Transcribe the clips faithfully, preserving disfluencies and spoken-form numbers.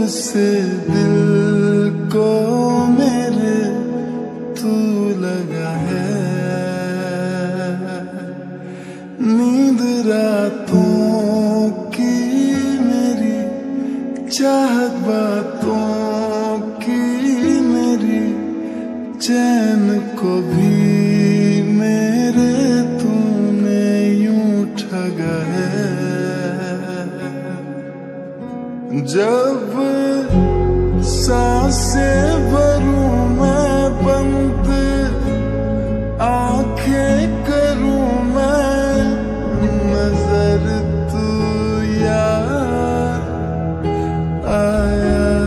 से दिल को मेरे तू लगा है। नींद रातों की मेरी, चाहत बातों की मेरी, चैन को भी मेरे तूने यूं ठगा है। जब सांसें भरूं मैं बंद, आंखें करूं मैं नजर, तू यार आया।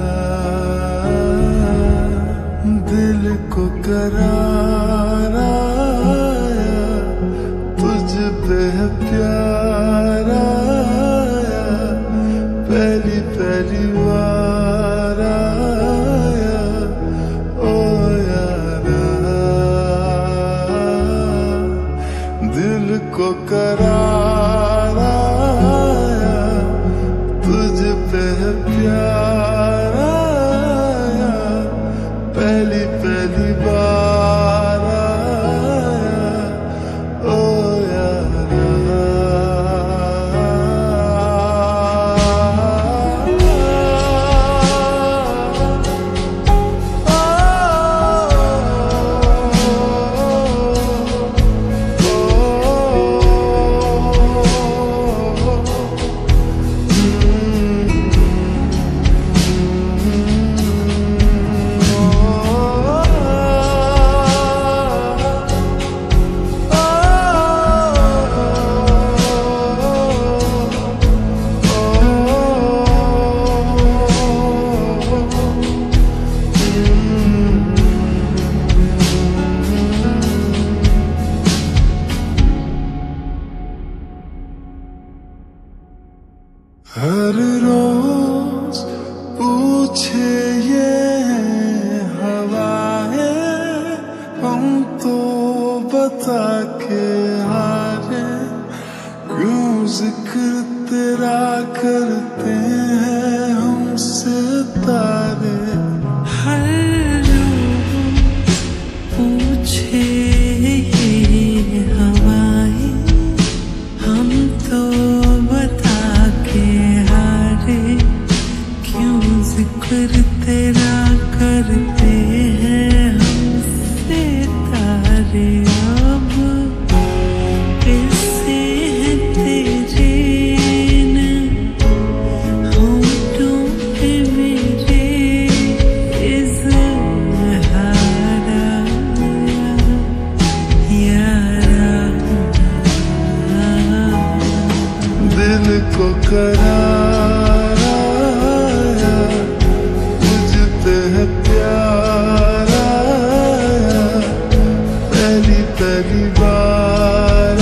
दिल को करार आया, तुझ पे है प्यार आया, पहली पहली बार आया ओ यारा। दिल को करार आया, तुझ पे है प्यार आया, पहली पहली बार आया ओ यारा। हर रोज पूछे ये हवाएं, हम तो बता के हारे, क्यों जिक्र तेरा करते हैं हमसे तारे। हर रोज पूछे ये हवाएं, हम तो बता के हारे, क्यों जिक्र तेरा करते हैं हमसे तारे। अब कैसे है तेरे न होठों पे मेरे इज़हारा यारा। दिल को करार आया, तुझ पे है प्यार आया, पहली पहली बार